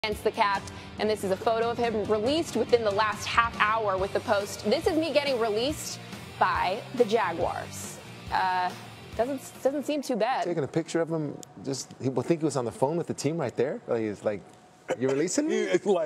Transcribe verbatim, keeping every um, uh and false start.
Against the Cap, and this is a photo of him released within the last half hour with the post. This is me getting released by the Jaguars. Uh, doesn't doesn't seem too bad. Taking a picture of him, just he will think he was on the phone with the team right there. Like, he's like, "You're releasing me?"